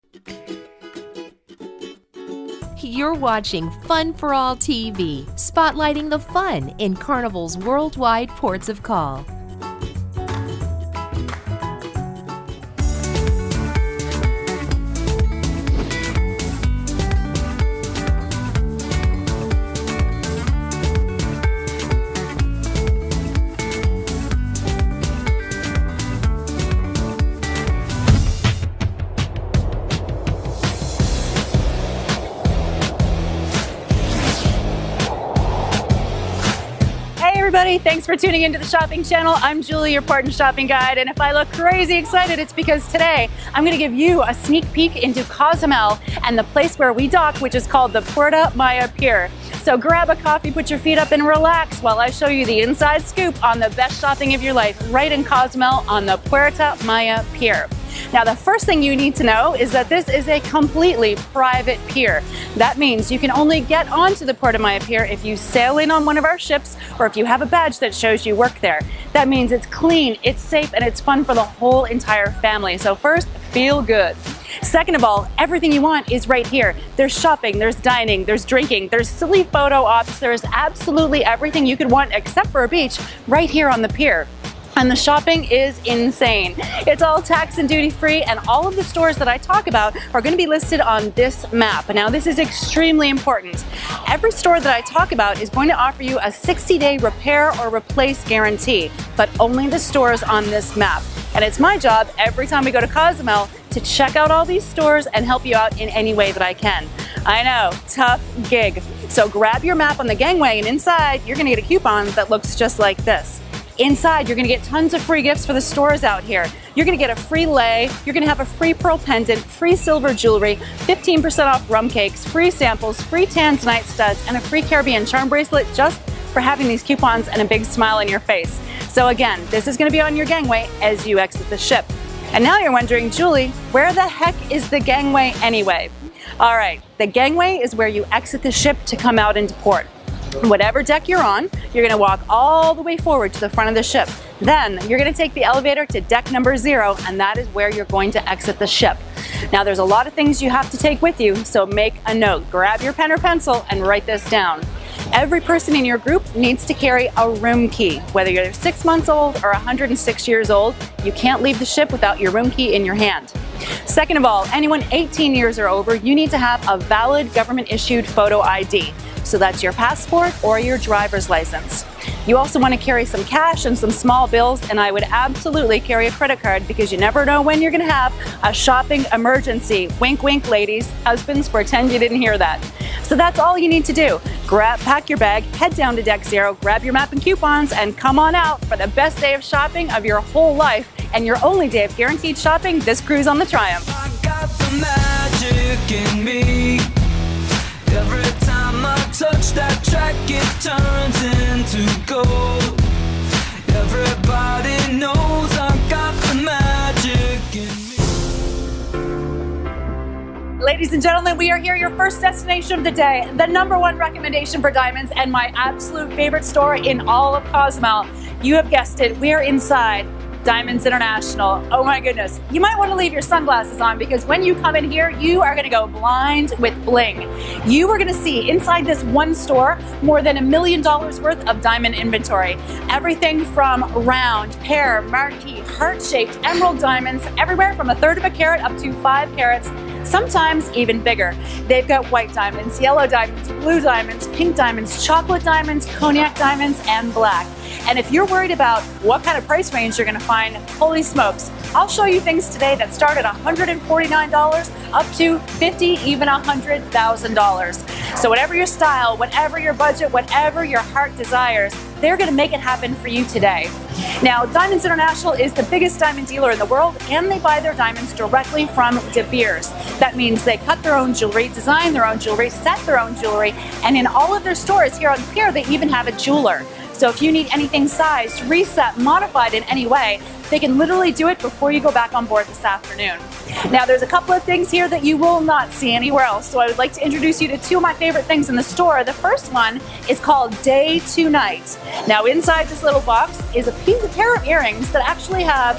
You're watching Fun for All TV, spotlighting the fun in Carnival's worldwide ports of call. Everybody, thanks for tuning into the shopping channel. I'm Julie, your port and shopping guide, and if I look crazy excited, it's because today I'm going to give you a sneak peek into Cozumel and the place where we dock, which is called the Puerto Maya Pier. So grab a coffee, put your feet up, and relax while I show you the inside scoop on the best shopping of your life right in Cozumel on the Puerto Maya Pier. Now, the first thing you need to know is that this is a completely private pier. That means you can only get onto the Puerto Maya Pier if you sail in on one of our ships or if you have a badge that shows you work there. That means it's clean, it's safe, and it's fun for the whole entire family. So first, feel good. Second of all, everything you want is right here. There's shopping, there's dining, there's drinking, there's silly photo ops, there's absolutely everything you could want except for a beach right here on the pier. And the shopping is insane. It's all tax and duty free, and all of the stores that I talk about are going to be listed on this map. Now, this is extremely important. Every store that I talk about is going to offer you a 60-day repair or replace guarantee, but only the stores on this map. And it's my job every time we go to Cozumel to check out all these stores and help you out in any way that I can. I know, tough gig. So grab your map on the gangway, and inside you're going to get a coupon that looks just like this. Inside, you're going to get tons of free gifts for the stores out here. You're going to get a free lei, you're going to have a free pearl pendant, free silver jewelry, 15% off rum cakes, free samples, free tanzanite studs, and a free Caribbean charm bracelet just for having these coupons and a big smile on your face. So again, this is going to be on your gangway as you exit the ship. And now you're wondering, Julie, where the heck is the gangway anyway? All right, the gangway is where you exit the ship to come out into port. Whatever deck you're on, you're going to walk all the way forward to the front of the ship. Then you're going to take the elevator to deck number 0, and that is where you're going to exit the ship. Now, there's a lot of things you have to take with you, so make a note. Grab your pen or pencil and write this down. Every person in your group needs to carry a room key. Whether you're 6 months old or 106 years old, you can't leave the ship without your room key in your hand. Second of all, anyone 18 years or over, you need to have a valid government-issued photo ID. So that's your passport or your driver's license. You also want to carry some cash and some small bills, and I would absolutely carry a credit card because you never know when you're going to have a shopping emergency. Wink, wink, ladies. Husbands, pretend you didn't hear that. So that's all you need to do. Pack your bag, head down to deck 0, grab your map and coupons, and come on out for the best day of shopping of your whole life and your only day of guaranteed shopping this cruise on the Triumph. I got the magic in me. Every time I touch that track, it turns into gold. Everybody knows I got the magic in me. Ladies and gentlemen, we are here, your first destination of the day, the #1 recommendation for diamonds and my absolute favorite store in all of Cozumel. You have guessed it, we are inside Diamonds International. Oh my goodness. You might want to leave your sunglasses on because when you come in here, you are going to go blind with bling. You are going to see inside this one store more than $1 million worth of diamond inventory. Everything from round, pear, marquise, heart-shaped, emerald diamonds, everywhere from 1/3 of a carat up to 5 carats, sometimes even bigger. They've got white diamonds, yellow diamonds, blue diamonds, pink diamonds, chocolate diamonds, cognac diamonds, and black. And if you're worried about what kind of price range you're going to find, holy smokes, I'll show you things today that start at $149 up to $50,000, even $100,000. So whatever your style, whatever your budget, whatever your heart desires, they're going to make it happen for you today. Now, Diamonds International is the biggest diamond dealer in the world, and they buy their diamonds directly from De Beers. That means they cut their own jewelry, design their own jewelry, set their own jewelry, and in all of their stores here on the pier, they even have a jeweler. So if you need anything sized, reset, modified in any way, they can literally do it before you go back on board this afternoon. Now, there's a couple of things here that you will not see anywhere else, so I would like to introduce you to two of my favorite things in the store. The first one is called Day to Night. Now, inside this little box is a pair of earrings that actually have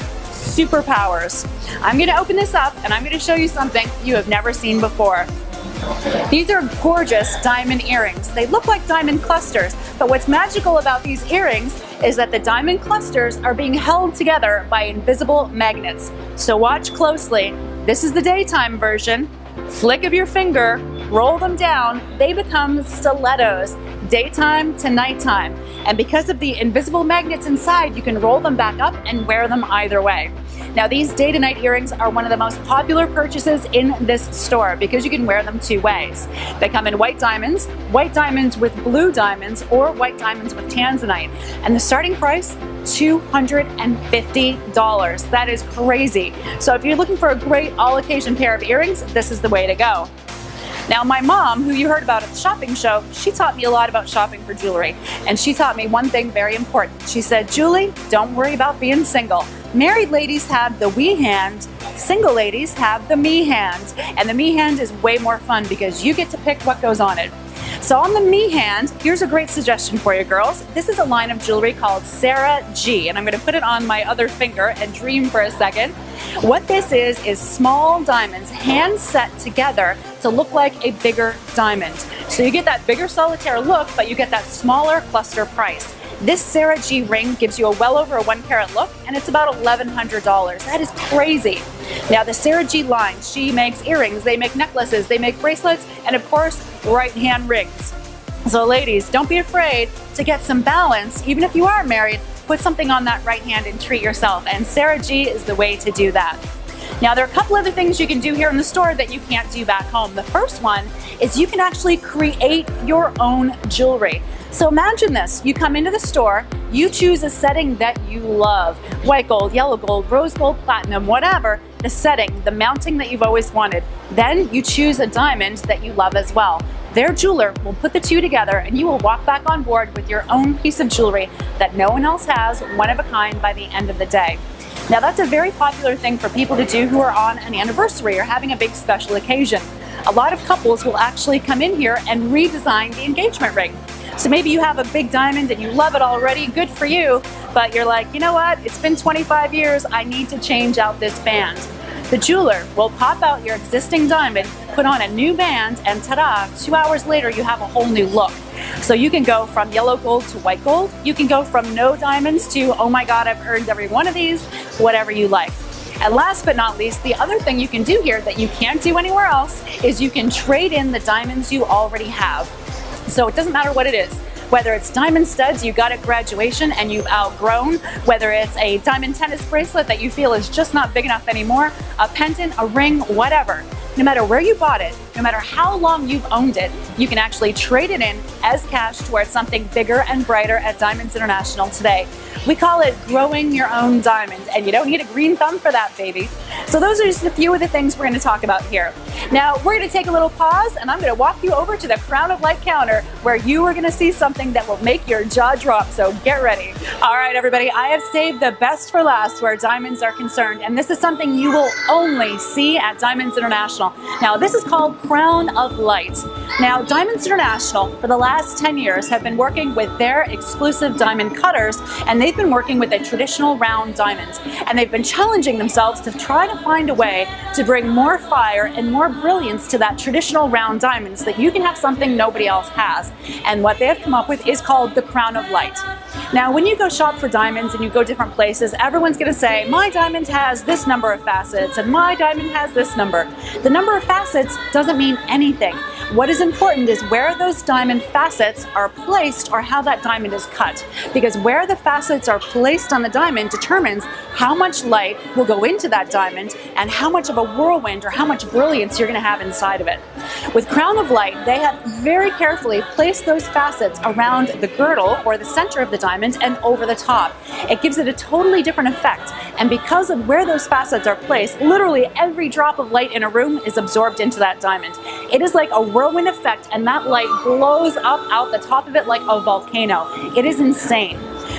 superpowers. I'm gonna open this up and I'm gonna show you something you have never seen before. These are gorgeous diamond earrings. They look like diamond clusters, but what's magical about these earrings is that the diamond clusters are being held together by invisible magnets. So watch closely. This is the daytime version. Flick of your finger, roll them down, they become stilettos, daytime to nighttime. And because of the invisible magnets inside, you can roll them back up and wear them either way. Now these day to night earrings are one of the most popular purchases in this store because you can wear them two ways. They come in white diamonds with blue diamonds, or white diamonds with tanzanite. And the starting price, $250. That is crazy. So if you're looking for a great all occasion pair of earrings, this is the way to go. Now my mom, who you heard about at the shopping show, she taught me a lot about shopping for jewelry. And she taught me one thing very important. She said, Julie, don't worry about being single. Married ladies have the we hand, single ladies have the me hand. And the me hand is way more fun because you get to pick what goes on it. So on the me hand, here's a great suggestion for you girls. This is a line of jewelry called Sarah G, and I'm going to put it on my other finger and dream for a second. What this is small diamonds hand set together to look like a bigger diamond. So you get that bigger solitaire look, but you get that smaller cluster price. This Sarah G ring gives you a well over a 1 carat look, and it's about $1,100. That is crazy. Now the Sarah G line, she makes earrings, they make necklaces, they make bracelets, and of course, right hand rings. So ladies, don't be afraid to get some balance. Even if you are married, put something on that right hand and treat yourself. And Sarah G is the way to do that. Now there are a couple other things you can do here in the store that you can't do back home. The first one is you can actually create your own jewelry. So imagine this, you come into the store, you choose a setting that you love. White gold, yellow gold, rose gold, platinum, whatever, the setting, the mounting that you've always wanted. Then you choose a diamond that you love as well. Their jeweler will put the two together and you will walk back on board with your own piece of jewelry that no one else has, one of a kind by the end of the day. Now that's a very popular thing for people to do who are on an anniversary or having a big special occasion. A lot of couples will actually come in here and redesign the engagement ring. So maybe you have a big diamond and you love it already, good for you, but you're like, you know what, it's been 25 years, I need to change out this band. The jeweler will pop out your existing diamond, put on a new band, and ta-da, 2 hours later you have a whole new look. So you can go from yellow gold to white gold, you can go from no diamonds to, oh my God, I've earned every one of these, whatever you like. And last but not least, the other thing you can do here that you can't do anywhere else is you can trade in the diamonds you already have. So it doesn't matter what it is. Whether it's diamond studs you got at graduation and you've outgrown, whether it's a diamond tennis bracelet that you feel is just not big enough anymore, a pendant, a ring, whatever. No matter where you bought it, no matter how long you've owned it, you can actually trade it in as cash towards something bigger and brighter at Diamonds International today. We call it growing your own diamond, and you don't need a green thumb for that, baby. So those are just a few of the things we're going to talk about here. Now, we're going to take a little pause, and I'm going to walk you over to the Crown of Light counter where you are going to see something that will make your jaw drop, so get ready. All right, everybody, I have saved the best for last where diamonds are concerned, and this is something you will only see at Diamonds International. Now, this is called Crown of Light. Now, Diamonds International, for the last 10 years, have been working with their exclusive diamond cutters, and they've been working with a traditional round diamond. And they've been challenging themselves to try to find a way to bring more fire and more brilliance to that traditional round diamond so that you can have something nobody else has. And what they have come up with is called the Crown of Light. Now, when you go shop for diamonds and you go different places, everyone's going to say, my diamond has this number of facets and my diamond has this number. The number of facets doesn't mean anything. What is important is where those diamond facets are placed or how that diamond is cut. Because where the facets are placed on the diamond determines how much light will go into that diamond and how much of a whirlwind or how much brilliance you're going to have inside of it. With Crown of Light, they have very carefully placed those facets around the girdle or the center of the diamond and over the top. It gives it a totally different effect. And because of where those facets are placed, literally every drop of light in a room is absorbed into that diamond. It is like a whirlwind effect, and that light blows up out the top of it like a volcano. It is insane.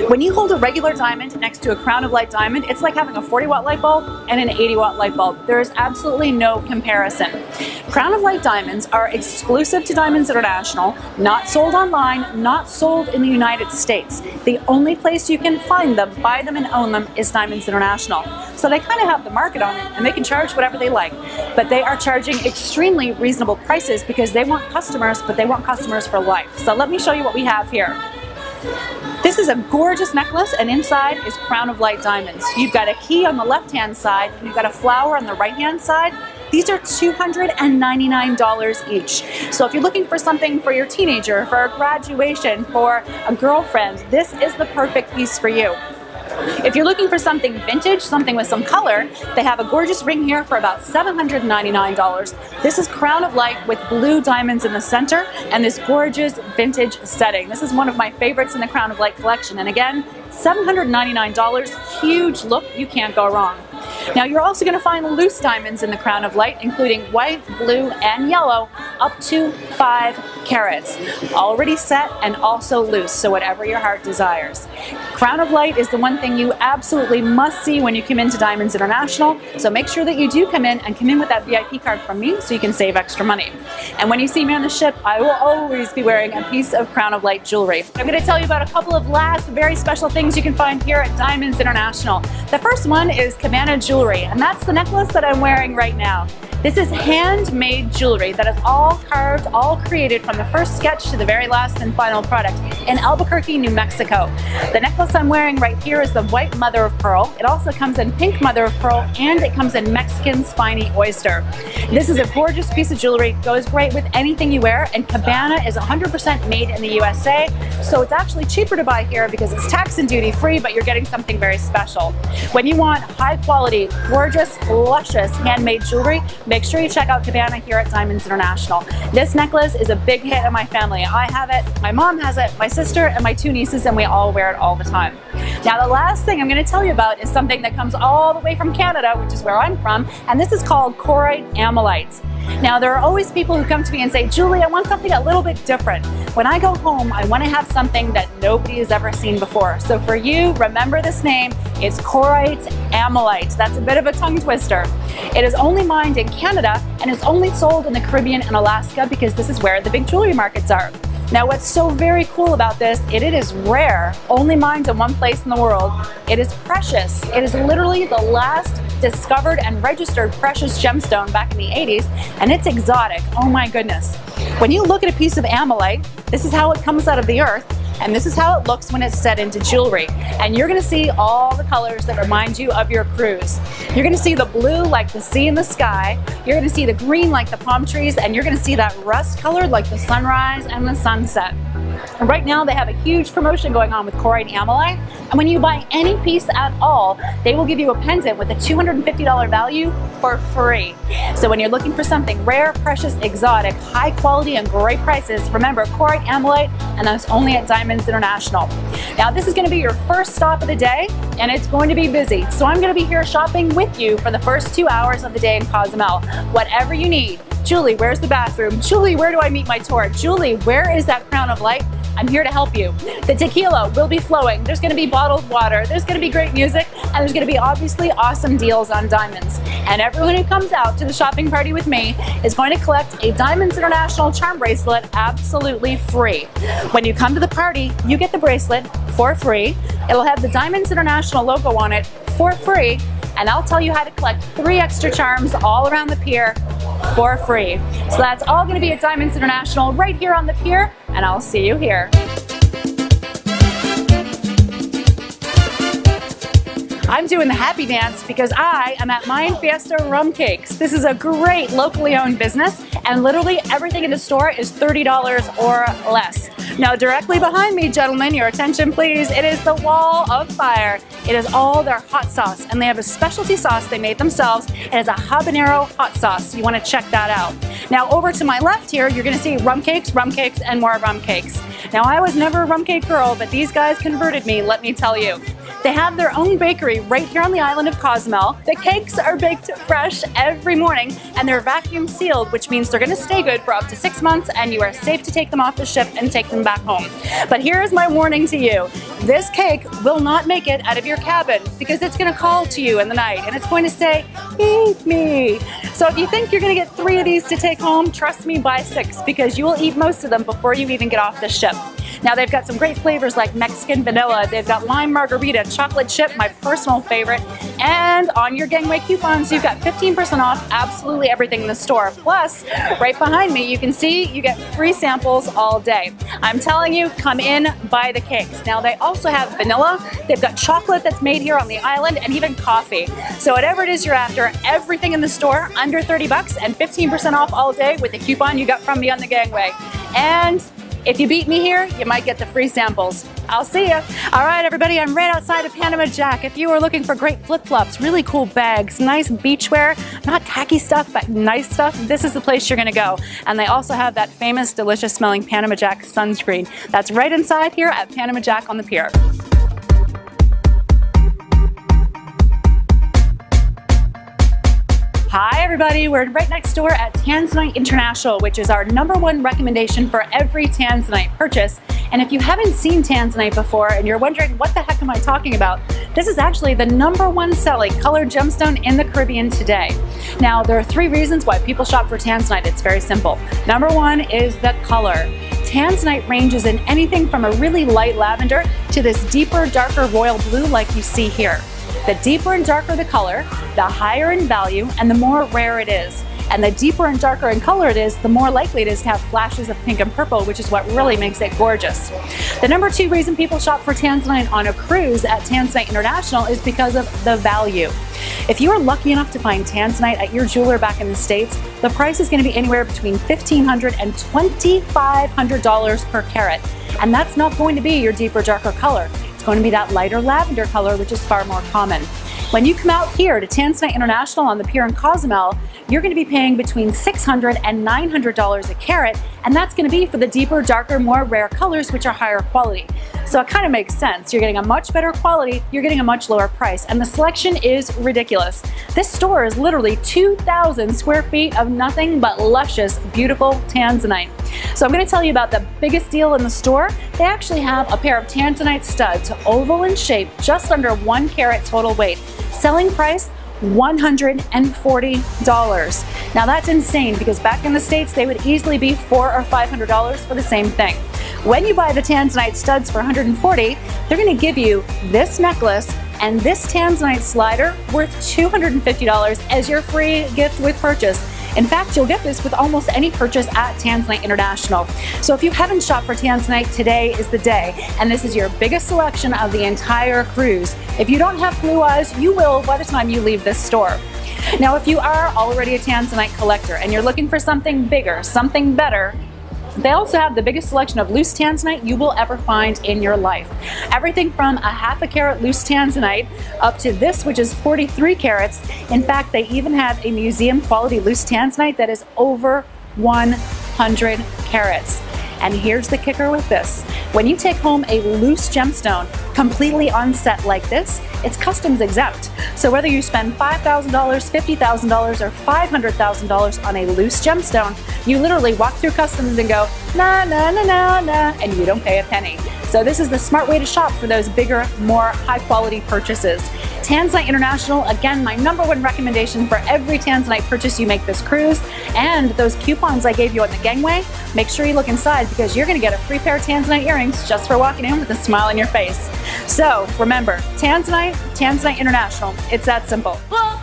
When you hold a regular diamond next to a crown of light diamond, it's like having a 40-watt light bulb and an 80-watt light bulb. There is absolutely no comparison. Crown of light diamonds are exclusive to Diamonds International, not sold online, not sold in the United States. The only place you can find them, buy them, and own them is Diamonds International. So they kind of have the market on it, and they can charge whatever they like. But they are charging extremely reasonable prices because they want customers, but they want customers for life. So let me show you what we have here. This is a gorgeous necklace, and inside is crown of light diamonds. You've got a key on the left-hand side, and you've got a flower on the right-hand side. These are $299 each. So if you're looking for something for your teenager, for a graduation, for a girlfriend, this is the perfect piece for you. If you're looking for something vintage, something with some color, they have a gorgeous ring here for about $799. This is crown of light with blue diamonds in the center and this gorgeous vintage setting. This is one of my favorites in the crown of light collection. And again, $799, huge look, you can't go wrong. Now you're also going to find loose diamonds in the crown of light, including white, blue, and yellow, up to 5 carats. Already set and also loose, so whatever your heart desires. Crown of light is the one thing you absolutely must see when you come into Diamonds International, so make sure that you do come in and come in with that VIP card from me so you can save extra money. And when you see me on the ship, I will always be wearing a piece of crown of light jewelry. I'm going to tell you about a couple of last very special things you can find here at Diamonds International. The first one is Cabana jewelry, and that's the necklace that I'm wearing right now. This is handmade jewelry that is all carved, all created from the first sketch to the very last and final product in Albuquerque, New Mexico. The necklace I'm wearing right here is the white mother of pearl. It also comes in pink mother of pearl, and it comes in Mexican spiny oyster. This is a gorgeous piece of jewelry, goes great with anything you wear, and Cabana is 100% made in the USA, so it's actually cheaper to buy here because it's tax and duty free, but you're getting something very special. When you want high quality, gorgeous, luscious handmade jewelry, make sure you check out Cabana here at Diamonds International. This necklace is a big hit in my family. I have it, my mom has it, my sister, and my 2 nieces, and we all wear it all the time. Now the last thing I'm going to tell you about is something that comes all the way from Canada, which is where I'm from, and this is called choroid amylite. Now there are always people who come to me and say, Julie, I want something a little bit different. When I go home, I want to have something that nobody has ever seen before. So for you, remember this name, it's choroid amylite. That's a bit of a tongue twister. It is only mined in Canada, and it's only sold in the Caribbean and Alaska because this is where the big jewelry markets are. Now what's so very cool about this, it is rare, only mined in one place in the world. It is precious. It is literally the last discovered and registered precious gemstone back in the 80s, and it's exotic. Oh my goodness. When you look at a piece of amylite, this is how it comes out of the earth, and this is how it looks when it's set into jewelry. And you're gonna see all the colors that remind you of your cruise. You're gonna see the blue like the sea and the sky, you're gonna see the green like the palm trees, and you're gonna see that rust color like the sunrise and the sunset. And right now they have a huge promotion going on with choroid amylite, and when you buy any piece at all, they will give you a pendant with a $250 value for free. So when you're looking for something rare, precious, exotic, high quality, and great prices, remember choroid amylite, and that's only at Diamonds International. Now this is going to be your first stop of the day, and it's going to be busy. So I'm going to be here shopping with you for the first 2 hours of the day in Cozumel. Whatever you need. Julie, where's the bathroom? Julie, where do I meet my tour? Julie, where is that crown of light? I'm here to help you. The tequila will be flowing. There's going to be bottled water. There's going to be great music, and there's going to be obviously awesome deals on diamonds. And everyone who comes out to the shopping party with me is going to collect a Diamonds International charm bracelet absolutely free. When you come to the party, you get the bracelet for free. It'll have the Diamonds International logo on it for free, and I'll tell you how to collect 3 extra charms all around the pier for free. So that's all going to be at Diamonds International right here on the pier, and I'll see you here. I'm doing the happy dance because I am at Mayan Fiesta Rum Cakes. This is a great locally owned business, and literally everything in the store is $30 or less. Now directly behind me, gentlemen, your attention please, it is the Wall of Fire. It is all their hot sauce, and they have a specialty sauce they made themselves. It is a habanero hot sauce. You want to check that out. Now over to my left here, you're going to see rum cakes, and more rum cakes. Now I was never a rum cake girl, but these guys converted me, let me tell you. They have their own bakery right here on the island of Cozumel. The cakes are baked fresh every morning and they're vacuum sealed, which means they're gonna stay good for up to 6 months and you are safe to take them off the ship and take them back home. But here's my warning to you. This cake will not make it out of your cabin because it's gonna call to you in the night and it's going to say, eat me. So if you think you're gonna get 3 of these to take home, trust me, buy 6 because you will eat most of them before you even get off the ship. Now they've got some great flavors like Mexican vanilla, they've got lime margarita, chocolate chip, my personal favorite, and on your gangway coupons you've got 15% off absolutely everything in the store. Plus, right behind me you can see you get free samples all day. I'm telling you, come in, buy the cakes. Now they also have vanilla, they've got chocolate that's made here on the island, and even coffee. So whatever it is you're after, everything in the store under 30 bucks and 15% off all day with the coupon you got from me on the gangway. And if you beat me here, you might get the free samples. I'll see ya. All right, everybody, I'm right outside of Panama Jack. If you are looking for great flip-flops, really cool bags, nice beachwear, not tacky stuff, but nice stuff, this is the place you're gonna go. And they also have that famous, delicious smelling Panama Jack sunscreen. That's right inside here at Panama Jack on the pier. Hi everybody, we're right next door at Tanzanite International, which is our #1 recommendation for every Tanzanite purchase. And if you haven't seen Tanzanite before and you're wondering what the heck am I talking about, this is actually the #1 selling colored gemstone in the Caribbean today. Now there are 3 reasons why people shop for Tanzanite. It's very simple. #1 is the color. Tanzanite ranges in anything from a really light lavender to this deeper, darker royal blue like you see here. The deeper and darker the color, the higher in value and the more rare it is. And the deeper and darker in color it is, the more likely it is to have flashes of pink and purple, which is what really makes it gorgeous. The #2 reason people shop for Tanzanite on a cruise at Tanzanite International is because of the value. If you are lucky enough to find Tanzanite at your jeweler back in the States, the price is going to be anywhere between $1,500 and $2,500 per carat. And that's not going to be your deeper, darker color. It's going to be that lighter lavender color, which is far more common. When you come out here to Tanzanite International on the pier in Cozumel, you're going to be paying between $600 and $900 a carat, and that's going to be for the deeper, darker, more rare colors, which are higher quality. So it kind of makes sense. You're getting a much better quality, you're getting a much lower price, and the selection is ridiculous. This store is literally 2,000 square feet of nothing but luscious, beautiful Tanzanite. So I'm going to tell you about the biggest deal in the store. They actually have a pair of Tanzanite studs, oval in shape, just under 1 carat total weight. Selling price, $140. Now that's insane because back in the States they would easily be $400 or $500 for the same thing. When you buy the Tanzanite studs for $140, they're going to give you this necklace and this Tanzanite slider worth $250 as your free gift with purchase. In fact, you'll get this with almost any purchase at Tanzanite International. So if you haven't shopped for Tanzanite, today is the day, and this is your biggest selection of the entire cruise. If you don't have blue eyes, you will by the time you leave this store. Now, if you are already a Tanzanite collector and you're looking for something bigger, something better, they also have the biggest selection of loose Tanzanite you will ever find in your life. Everything from a ½ carat loose Tanzanite up to this, which is 43 carats. In fact, they even have a museum quality loose Tanzanite that is over 100 carats. And here's the kicker with this. When you take home a loose gemstone completely unset like this, it's customs exempt. So whether you spend $5,000, $50,000, or $500,000 on a loose gemstone, you literally walk through customs and go, nah, nah, nah, nah, nah, and you don't pay a penny. So this is the smart way to shop for those bigger, more high-quality purchases. Tanzanite International, again, my #1 recommendation for every Tanzanite purchase you make this cruise. And those coupons I gave you on the gangway, make sure you look inside because you're going to get a free pair of Tanzanite earrings just for walking in with a smile on your face. So remember, Tanzanite, Tanzanite International, it's that simple.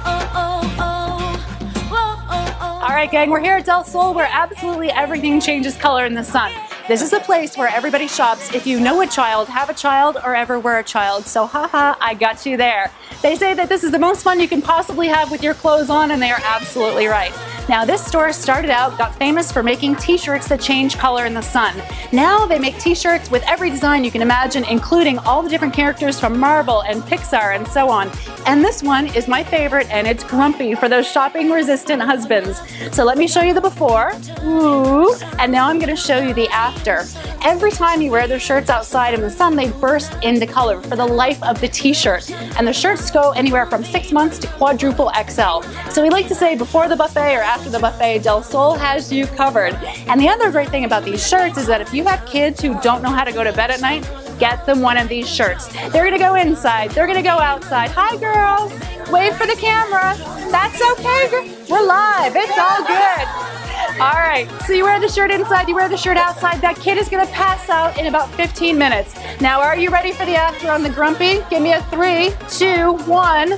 All right, gang, we're here at Del Sol where absolutely everything changes color in the sun. This is a place where everybody shops if you know a child, have a child, or ever were a child. So haha, I got you there. They say that this is the most fun you can possibly have with your clothes on, and they are absolutely right. Now this store started out, got famous for making t-shirts that change color in the sun. Now they make t-shirts with every design you can imagine, including all the different characters from Marvel and Pixar and so on. And this one is my favorite, and it's grumpy for those shopping resistant husbands. So let me show you the before. Ooh. And now I'm going to show you the after. Every time you wear their shirts outside in the sun, they burst into color for the life of the t-shirt. And the shirts go anywhere from 6 months to quadruple XL. So we like to say before the buffet or after the buffet, Del Sol has you covered. And the other great thing about these shirts is that if you have kids who don't know how to go to bed at night, get them one of these shirts. They're gonna go inside, they're gonna go outside. Hi girls, wave for the camera. That's okay, we're live, it's all good. All right, so you wear the shirt inside, you wear the shirt outside. That kid is gonna pass out in about 15 minutes. Now, are you ready for the after on the grumpy? Give me a 3, 2, 1.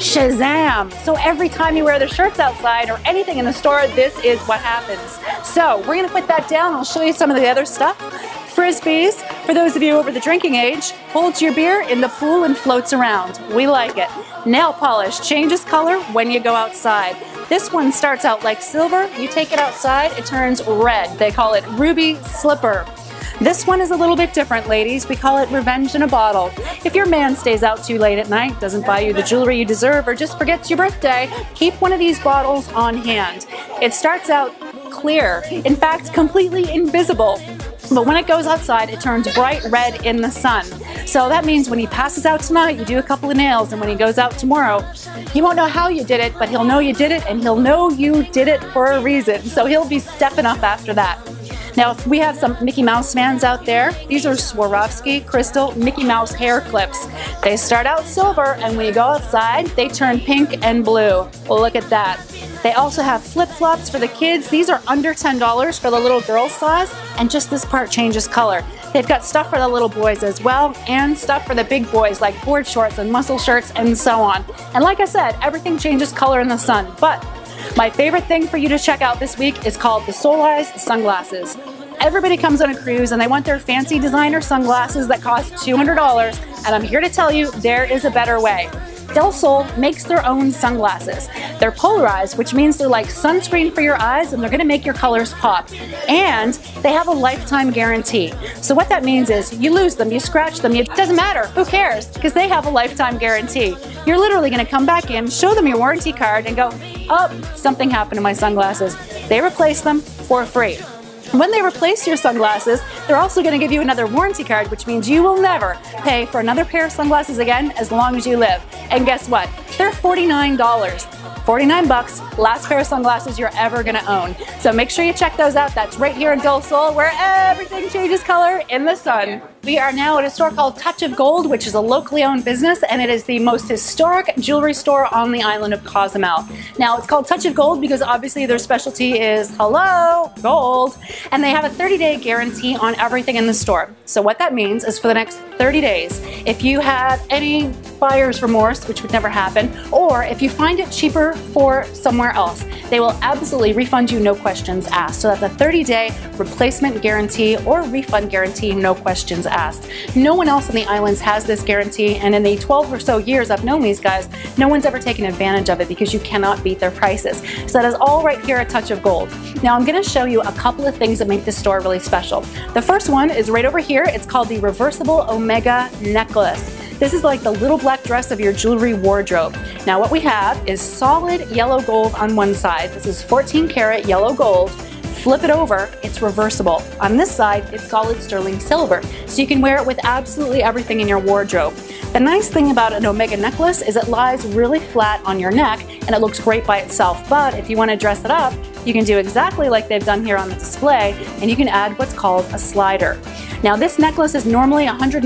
Shazam! So every time you wear the shirts outside or anything in the store, this is what happens. So we're gonna put that down. I'll show you some of the other stuff. Frisbees, for those of you over the drinking age, holds your beer in the pool and floats around. We like it. Nail polish changes color when you go outside. This one starts out like silver. You take it outside, it turns red. They call it Ruby Slipper. This one is a little bit different, ladies. We call it Revenge in a Bottle. If your man stays out too late at night, doesn't buy you the jewelry you deserve, or just forgets your birthday, keep one of these bottles on hand. It starts out clear, in fact, completely invisible. But when it goes outside, it turns bright red in the sun. So that means when he passes out tonight, you do a couple of nails, and when he goes out tomorrow, he won't know how you did it, but he'll know you did it, and he'll know you did it for a reason. So he'll be stepping up after that. Now, if we have some Mickey Mouse fans out there, these are Swarovski crystal Mickey Mouse hair clips. They start out silver, and when you go outside, they turn pink and blue. Well, look at that. They also have flip-flops for the kids. These are under $10 for the little girl size, and just this part changes color. They've got stuff for the little boys as well, and stuff for the big boys like board shorts and muscle shirts and so on. And like I said, everything changes color in the sun. But my favorite thing for you to check out this week is called the Soul Eyes sunglasses. Everybody comes on a cruise and they want their fancy designer sunglasses that cost $200, and I'm here to tell you there is a better way. Del Sol makes their own sunglasses. They're polarized, which means they're like sunscreen for your eyes, and they're gonna make your colors pop. And they have a lifetime guarantee. So what that means is you lose them, you scratch them, it doesn't matter, who cares? Because they have a lifetime guarantee. You're literally gonna come back in, show them your warranty card, and go, oh, something happened to my sunglasses. They replace them for free. When they replace your sunglasses, they're also going to give you another warranty card, which means you will never pay for another pair of sunglasses again as long as you live. And guess what? They're $49. 49 bucks, last pair of sunglasses you're ever gonna own. So make sure you check those out. That's right here in Del Sol, where everything changes color in the sun. We are now at a store called Touch of Gold, which is a locally owned business, and it is the most historic jewelry store on the island of Cozumel. Now, it's called Touch of Gold because obviously their specialty is, hello, gold, and they have a 30-day guarantee on everything in the store. So what that means is for the next 30 days, if you have any buyer's remorse, which would never happen, or if you find it cheaper for somewhere else, they will absolutely refund you, no questions asked. So that's a 30-day replacement guarantee or refund guarantee, no questions asked. No one else on the islands has this guarantee, and in the 12 or so years I've known these guys, no one's ever taken advantage of it because you cannot beat their prices. So that is all right here at Touch of Gold. Now I'm going to show you a couple of things that make this store really special. The first one is right over here. It's called the Reversible Omega Necklace. This is like the little black dress of your jewelry wardrobe. Now what we have is solid yellow gold on one side. This is 14 karat yellow gold. Flip it over, it's reversible. On this side, it's solid sterling silver. So you can wear it with absolutely everything in your wardrobe. The nice thing about an Omega necklace is it lies really flat on your neck and it looks great by itself. But if you want to dress it up, you can do exactly like they've done here on the display, and you can add what's called a slider. Now this necklace is normally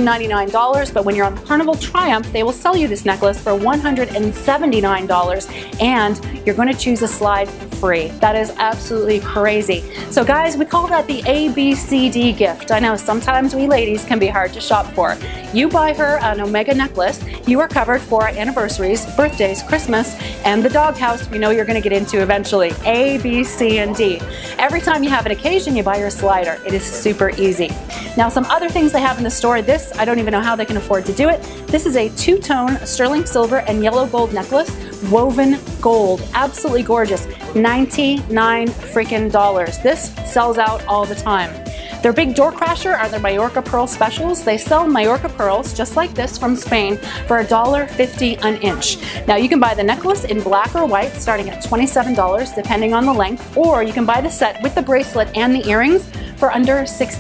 $199, but when you're on Carnival Triumph, they will sell you this necklace for $179, and you're going to choose a slide for free. That is absolutely crazy. So guys, we call that the ABCD gift. I know sometimes we ladies can be hard to shop for. You buy her an Omega necklace, you are covered for anniversaries, birthdays, Christmas, and the doghouse we know you're going to get into eventually. A, B, C, and D. Every time you have an occasion, you buy your slider. It is super easy. Now some other things they have in the store, this, I don't even know how they can afford to do it. This is a two-tone sterling silver and yellow gold necklace woven gold. Absolutely gorgeous. $99 freaking dollars. This sells out all the time. Their big door crasher are their Mallorca pearl specials. They sell Mallorca pearls just like this from Spain for $1.50 an inch. Now you can buy the necklace in black or white starting at $27 depending on the length, or you can buy the set with the bracelet and the earrings for under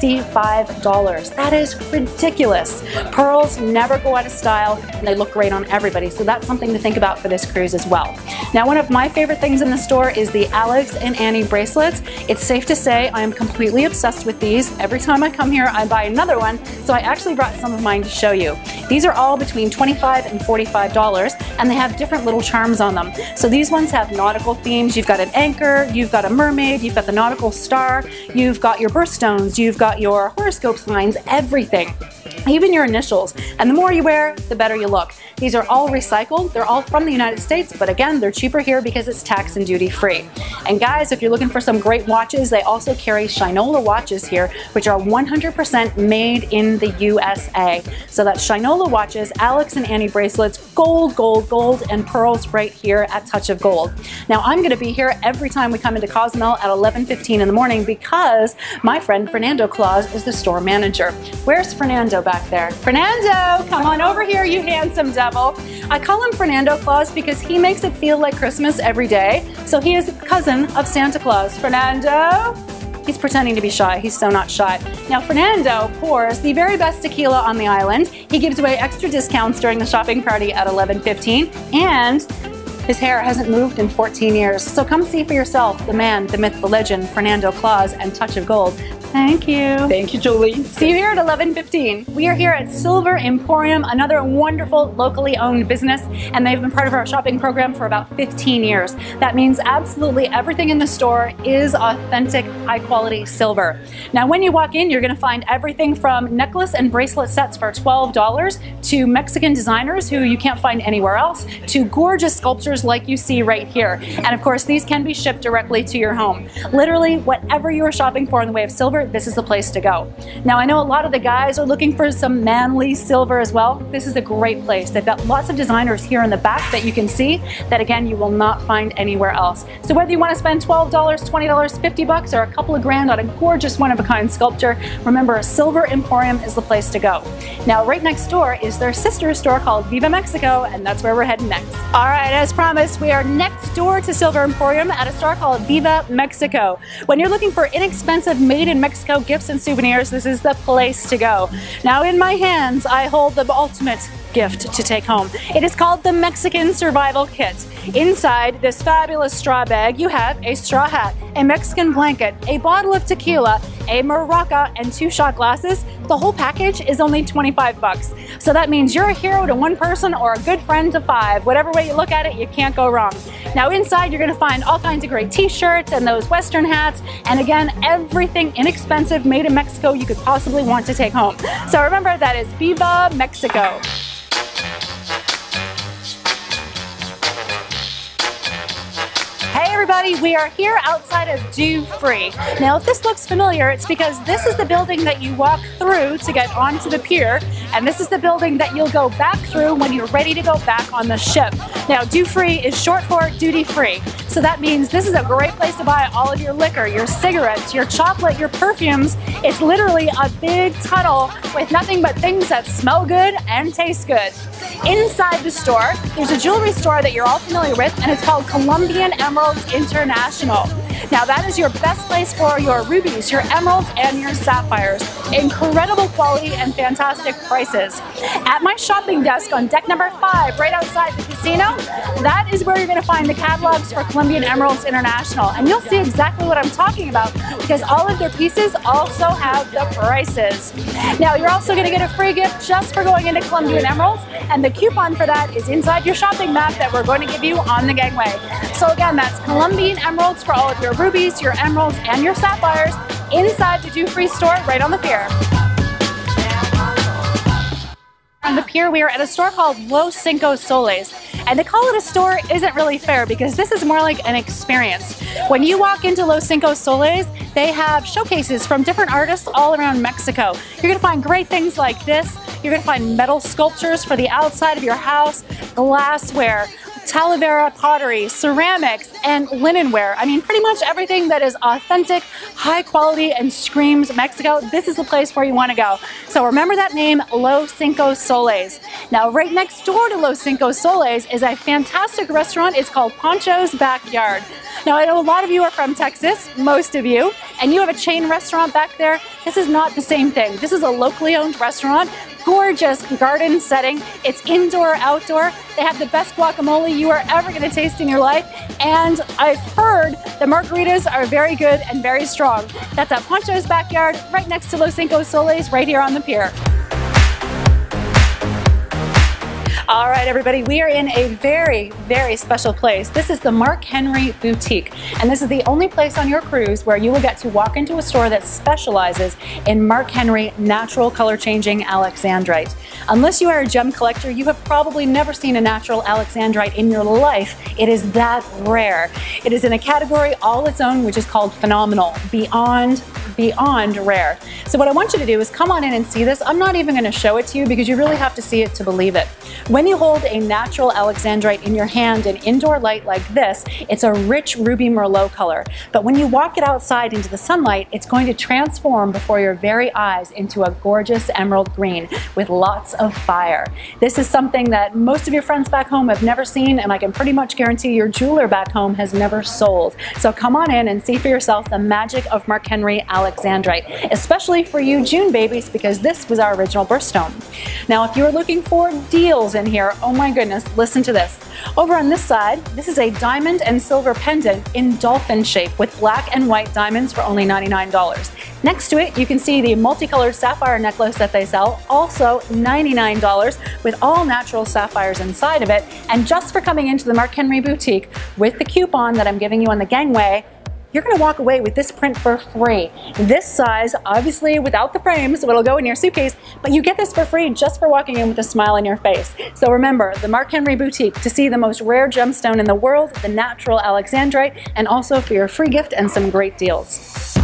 $65. That is ridiculous. Pearls never go out of style and they look great on everybody, so that's something to think about for this cruise as well. Now one of my favorite things in the store is the Alex and Annie bracelets. It's safe to say I am completely obsessed with these. Every time I come here I buy another one, so I actually brought some of mine to show you. These are all between $25 and $45 and they have different little charms on them. So these ones have nautical themes. You've got an anchor, you've got a mermaid, you've got the nautical star, you've got your birthstones, you've got your horoscope signs, everything. Even your initials. And the more you wear, the better you look. These are all recycled. They're all from the United States, but again, they're cheaper here because it's tax and duty free. And guys, if you're looking for some great watches, they also carry Shinola watches here, which are 100% made in the USA. So that's Shinola watches, Alex and Annie bracelets, gold, gold, gold, and pearls right here at Touch of Gold. Now I'm gonna be here every time we come into Cozumel at 11:15 in the morning because my friend Fernando Claus is the store manager. Where's Fernando back there? Fernando, come on over here, you handsome devil. I call him Fernando Claus because he makes it feel like Christmas every day. So he is a cousin of Santa Claus. Fernando? He's pretending to be shy. He's so not shy. Now Fernando pours the very best tequila on the island. He gives away extra discounts during the shopping party at 11:15, and his hair hasn't moved in 14 years. So come see for yourself the man, the myth, the legend, Fernando Claus and Touch of Gold. Thank you. Thank you, Julie. See you here at 11:15. We are here at Silver Emporium, another wonderful locally owned business, and they've been part of our shopping program for about 15 years. That means absolutely everything in the store is authentic, high quality silver. Now when you walk in, you're gonna find everything from necklace and bracelet sets for $12 to Mexican designers who you can't find anywhere else, to gorgeous sculptures like you see right here. And of course, these can be shipped directly to your home. Literally, whatever you are shopping for in the way of silver, this is the place to go. Now I know a lot of the guys are looking for some manly silver as well. This is a great place. They've got lots of designers here in the back that you can see that again you will not find anywhere else. So whether you want to spend $12, $20, $50 or a couple of grand on a gorgeous one-of-a-kind sculpture, remember Silver Emporium is the place to go. Now right next door is their sister store called Viva Mexico, and that's where we're heading next. All right, as promised, we are next door to Silver Emporium at a store called Viva Mexico. When you're looking for inexpensive made in Mexico gifts and souvenirs, this is the place to go. Now in my hands, I hold the ultimate gift to take home. It is called the Mexican Survival Kit. Inside this fabulous straw bag, you have a straw hat, a Mexican blanket, a bottle of tequila, a maraca, and 2 shot glasses. The whole package is only 25 bucks. So that means you're a hero to 1 person or a good friend to 5. Whatever way you look at it, you can't go wrong. Now inside, you're gonna find all kinds of great t-shirts and those Western hats, and again, everything inexpensive made in Mexico you could possibly want to take home. So remember, that is Viva Mexico. Hey everybody, we are here outside of Dew Free. Now if this looks familiar, it's because this is the building that you walk through to get onto the pier, and this is the building that you'll go back through when you're ready to go back on the ship. Now Dew Free is short for duty free, so that means this is a great place to buy all of your liquor, your cigarettes, your chocolate, your perfumes. It's literally a big tunnel with nothing but things that smell good and taste good. Inside the store, there's a jewelry store that you're all familiar with, and it's called Colombian Emeralds International. Now that is your best place for your rubies, your emeralds, and your sapphires. Incredible quality and fantastic prices. At my shopping desk on deck number 5, right outside the casino, that is where you're gonna find the catalogs for Colombian Emeralds International. And you'll see exactly what I'm talking about because all of their pieces also have the prices. Now you're also gonna get a free gift just for going into Colombian Emeralds, and the coupon for that is inside your shopping map that we're going to give you on the gangway. So again, that's Colombian Emeralds for all of your rubies, your emeralds, and your sapphires inside the Dew Free store right on the pier. On the pier, we are at a store called Los Cinco Soles. And to call it a store isn't really fair because this is more like an experience. When you walk into Los Cinco Soles, they have showcases from different artists all around Mexico. You're gonna find great things like this. You're gonna find metal sculptures for the outside of your house, glassware, Talavera pottery, ceramics, and linenware. I mean, pretty much everything that is authentic, high quality, and screams Mexico. This is the place where you want to go. So remember that name, Los Cinco Soles. Now, right next door to Los Cinco Soles is a fantastic restaurant. It's called Pancho's Backyard. Now, I know a lot of you are from Texas, most of you, and you have a chain restaurant back there. This is not the same thing. This is a locally owned restaurant. Gorgeous garden setting. It's indoor, outdoor. They have the best guacamole you are ever going to taste in your life. And I've heard the margaritas are very good and very strong. That's at Pancho's Backyard, right next to Los Cinco Soles, right here on the pier. All right, everybody, we are in a very, very special place. This is the Mark Henry Boutique, and this is the only place on your cruise where you will get to walk into a store that specializes in Mark Henry natural color changing alexandrite. Unless you are a gem collector, you have probably never seen a natural alexandrite in your life. It is that rare. It is in a category all its own, which is called phenomenal, beyond rare. So what I want you to do is come on in and see this. I'm not even going to show it to you because you really have to see it to believe it. When you hold a natural alexandrite in your hand in indoor light like this, it's a rich ruby merlot color. But when you walk it outside into the sunlight, it's going to transform before your very eyes into a gorgeous emerald green with lots of fire. This is something that most of your friends back home have never seen, and I can pretty much guarantee your jeweler back home has never sold. So come on in and see for yourself the magic of Mark Henry alexandrite, especially for you June babies, because this was our original birthstone. Now, if you're looking for deals in here, oh my goodness, listen to this. Over on this side, this is a diamond and silver pendant in dolphin shape with black and white diamonds for only $99. Next to it, you can see the multicolored sapphire necklace that they sell, also $99 with all natural sapphires inside of it. And just for coming into the Mark Henry Boutique with the coupon that I'm giving you on the gangway, you're going to walk away with this print for free. This size, obviously without the frame, so it'll go in your suitcase, but you get this for free just for walking in with a smile on your face. So remember, the Mark Henry Boutique to see the most rare gemstone in the world, the natural alexandrite, and also for your free gift and some great deals.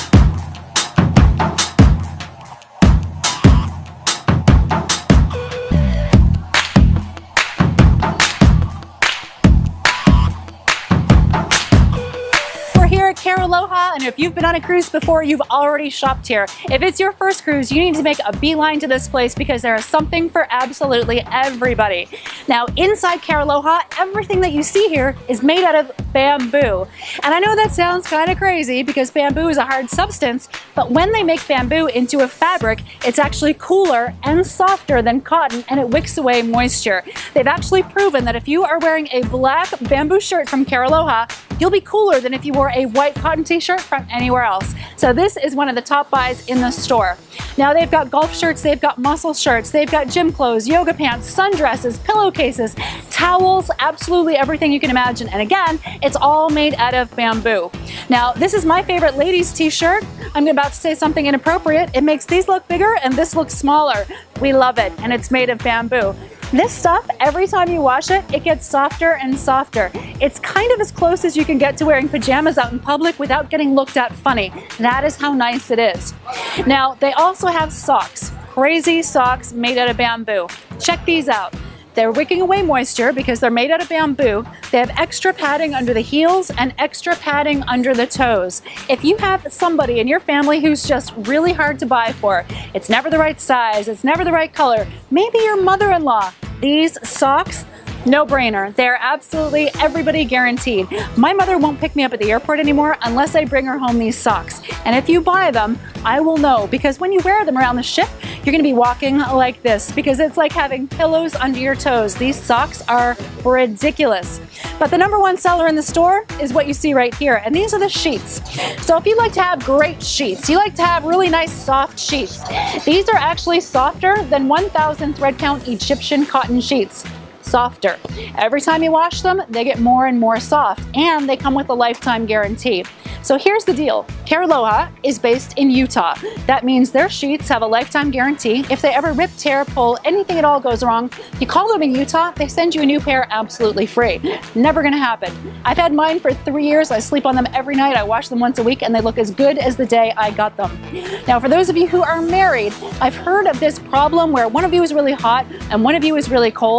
Aloha, and if you've been on a cruise before, you've already shopped here. If it's your first cruise, you need to make a beeline to this place because there is something for absolutely everybody. Now, inside Aloha, everything that you see here is made out of bamboo. And I know that sounds kind of crazy because bamboo is a hard substance, but when they make bamboo into a fabric, it's actually cooler and softer than cotton, and it wicks away moisture. They've actually proven that if you are wearing a black bamboo shirt from Aloha, you'll be cooler than if you wore a white cotton t-shirt from anywhere else. So this is one of the top buys in the store. Now they've got golf shirts, they've got muscle shirts, they've got gym clothes, yoga pants, sundresses, pillowcases, towels, absolutely everything you can imagine. And again, it's all made out of bamboo. Now this is my favorite ladies t-shirt. I'm about to say something inappropriate. It makes these look bigger and this looks smaller. We love it, and it's made of bamboo. This stuff, every time you wash it, it gets softer and softer. It's kind of as close as you can get to wearing pajamas out in public without getting looked at funny. That is how nice it is. Now, they also have socks, crazy socks made out of bamboo. Check these out. They're wicking away moisture because they're made out of bamboo. They have extra padding under the heels and extra padding under the toes. If you have somebody in your family who's just really hard to buy for, it's never the right size, it's never the right color, maybe your mother-in-law, these socks, no brainer. They're absolutely everybody guaranteed. My mother won't pick me up at the airport anymore unless I bring her home these socks. And if you buy them, I will know, because when you wear them around the ship, you're going to be walking like this because it's like having pillows under your toes. These socks are ridiculous. But the #1 seller in the store is what you see right here, and these are the sheets. So if you like to have great sheets, you like to have really nice soft sheets, these are actually softer than 1,000 thread count Egyptian cotton sheets. Softer. Every time you wash them, they get more and more soft, and they come with a lifetime guarantee. So here's the deal. Aloha is based in Utah. That means their sheets have a lifetime guarantee. If they ever rip, tear, pull, anything at all goes wrong, you call them in Utah, they send you a new pair absolutely free. Never gonna happen. I've had mine for 3 years. I sleep on them every night. I wash them once a week, and they look as good as the day I got them. Now, for those of you who are married, I've heard of this problem where one of you is really hot and one of you is really cold.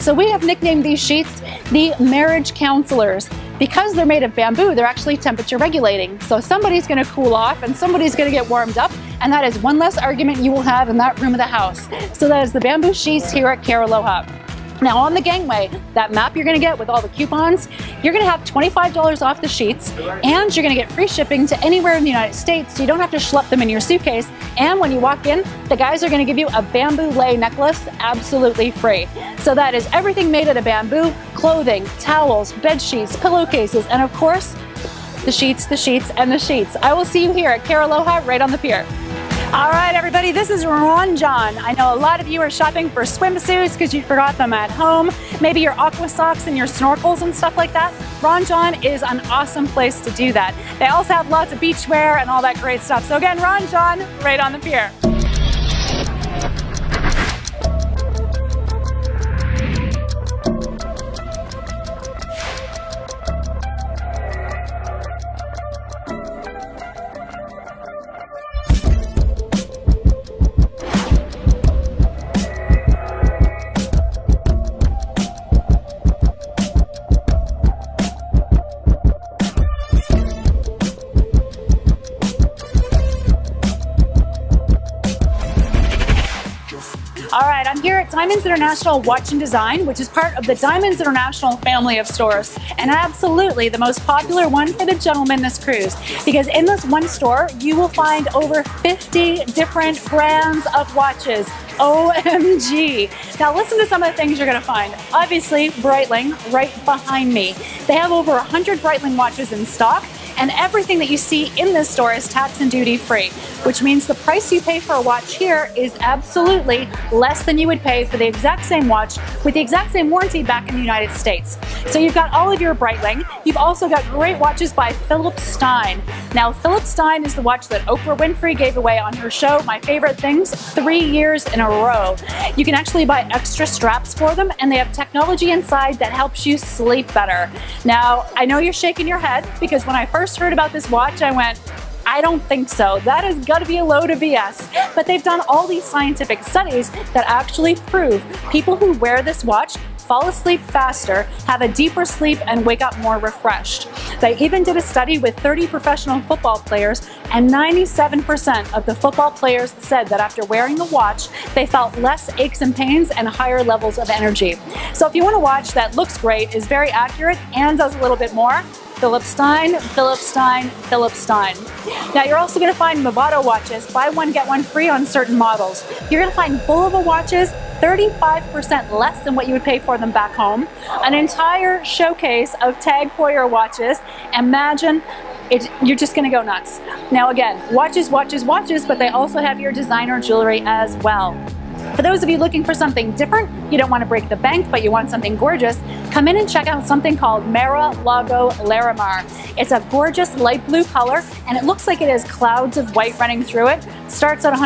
So we have nicknamed these sheets the marriage counselors. Because they're made of bamboo, they're actually temperature regulating. So somebody's gonna cool off and somebody's gonna get warmed up, and that is one less argument you will have in that room of the house. So that is the bamboo sheets here at Care Aloha. Now on the gangway, that map you're gonna get with all the coupons, you're gonna have $25 off the sheets, and you're gonna get free shipping to anywhere in the United States, so you don't have to schlep them in your suitcase. And when you walk in, the guys are gonna give you a bamboo lei necklace absolutely free. So that is everything made out of bamboo: clothing, towels, bed sheets, pillowcases, and of course, the sheets, and the sheets. I will see you here at Care Aloha right on the pier. All right, everybody, this is Ron John. I know a lot of you are shopping for swimsuits because you forgot them at home. Maybe your aqua socks and your snorkels and stuff like that. Ron John is an awesome place to do that. They also have lots of beachwear and all that great stuff. So again, Ron John, right on the pier. All right, I'm here at Diamonds International Watch and Design, which is part of the Diamonds International family of stores, and absolutely the most popular one for the gentlemen this cruise, because in this one store, you will find over 50 different brands of watches. OMG. Now listen to some of the things you're gonna find. Obviously, Breitling right behind me. They have over 100 Breitling watches in stock, and everything that you see in this store is tax and duty free, which means the price you pay for a watch here is absolutely less than you would pay for the exact same watch with the exact same warranty back in the United States. So you've got all of your Breitling. You've also got great watches by Philip Stein. Now, Philip Stein is the watch that Oprah Winfrey gave away on her show, My Favorite Things, 3 years in a row. You can actually buy extra straps for them, and they have technology inside that helps you sleep better. Now, I know you're shaking your head because when I first heard about this watch, I went, I don't think so. That has got to be a load of BS. But they've done all these scientific studies that actually prove people who wear this watch fall asleep faster, have a deeper sleep, and wake up more refreshed. They even did a study with 30 professional football players, and 97% of the football players said that after wearing the watch, they felt less aches and pains and higher levels of energy. So if you want a watch that looks great, is very accurate, and does a little bit more, Philip Stein, Philip Stein, Philip Stein. Now you're also going to find Movado watches, buy one, get one free on certain models. You're going to find Bulova watches, 35% less than what you would pay for them back home. An entire showcase of Tag Heuer watches. Imagine you're just going to go nuts. Now again, watches, watches, watches, but they also have your designer jewelry as well. For those of you looking for something different, you don't want to break the bank, but you want something gorgeous, come in and check out something called Mar-a-Lago Larimar. It's a gorgeous light blue color, and it looks like it has clouds of white running through it. Starts at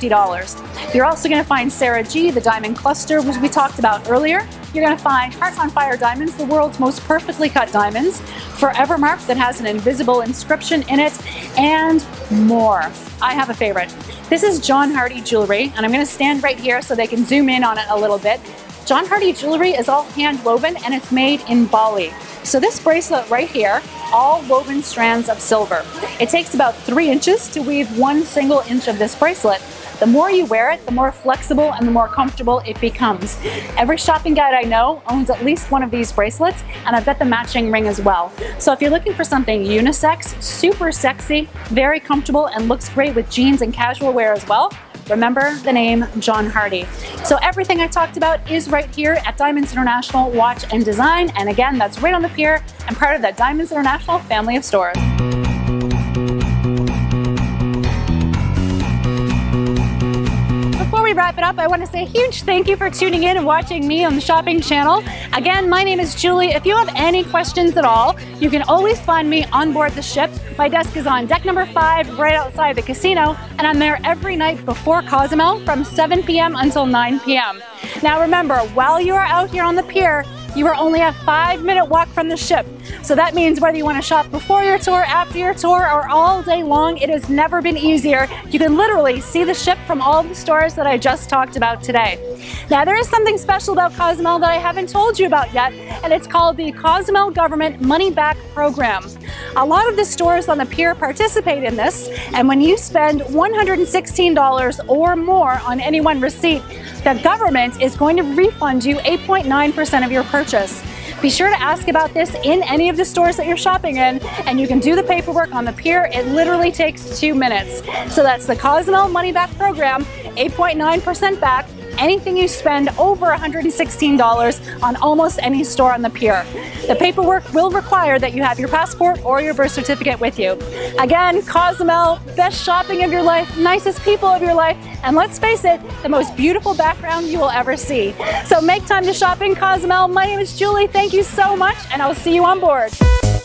$150. You're also going to find Sarah G, the diamond cluster, which we talked about earlier. You're going to find Hearts on Fire diamonds, the world's most perfectly cut diamonds, Forever Mark that has an invisible inscription in it, and more. I have a favorite. This is John Hardy jewelry, and I'm going to stand right here so they can zoom in on it a little bit. John Hardy jewelry is all hand woven, and it's made in Bali. So this bracelet right here, all woven strands of silver. It takes about 3 inches to weave 1 single inch of this bracelet. The more you wear it, the more flexible and the more comfortable it becomes. Every shopping guide I know owns at least one of these bracelets, and I've got the matching ring as well. So if you're looking for something unisex, super sexy, very comfortable, and looks great with jeans and casual wear as well, remember the name John Hardy. So everything I talked about is right here at Diamonds International Watch and Design, and again, that's right on the pier and part of that Diamonds International family of stores. Before we wrap it up, I want to say a huge thank you for tuning in and watching me on the shopping channel. Again, my name is Julie. If you have any questions at all, you can always find me on board the ship. My desk is on deck number 5 right outside the casino, and I'm there every night before Cozumel from 7 p.m. until 9 p.m. Now remember, while you are out here on the pier, you are only a 5-minute walk from the ship. So that means whether you want to shop before your tour, after your tour, or all day long, it has never been easier. You can literally see the ship from all the stores that I just talked about today. Now, there is something special about Cozumel that I haven't told you about yet, and it's called the Cozumel Government Money Back Program. A lot of the stores on the pier participate in this, and when you spend $116 or more on any one receipt, the government is going to refund you 8.9% of your purchase. Be sure to ask about this in any of the stores that you're shopping in, and you can do the paperwork on the pier. It literally takes 2 minutes. So that's the Cozumel Money Back Program, 8.9% back, anything you spend over $116 on almost any store on the pier. The paperwork will require that you have your passport or your birth certificate with you. Again, Cozumel, best shopping of your life, nicest people of your life, and let's face it, the most beautiful background you will ever see. So make time to shop in Cozumel. My name is Julie. Thank you so much, and I'll see you on board.